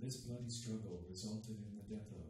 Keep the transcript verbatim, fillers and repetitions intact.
This bloody struggle resulted in the death of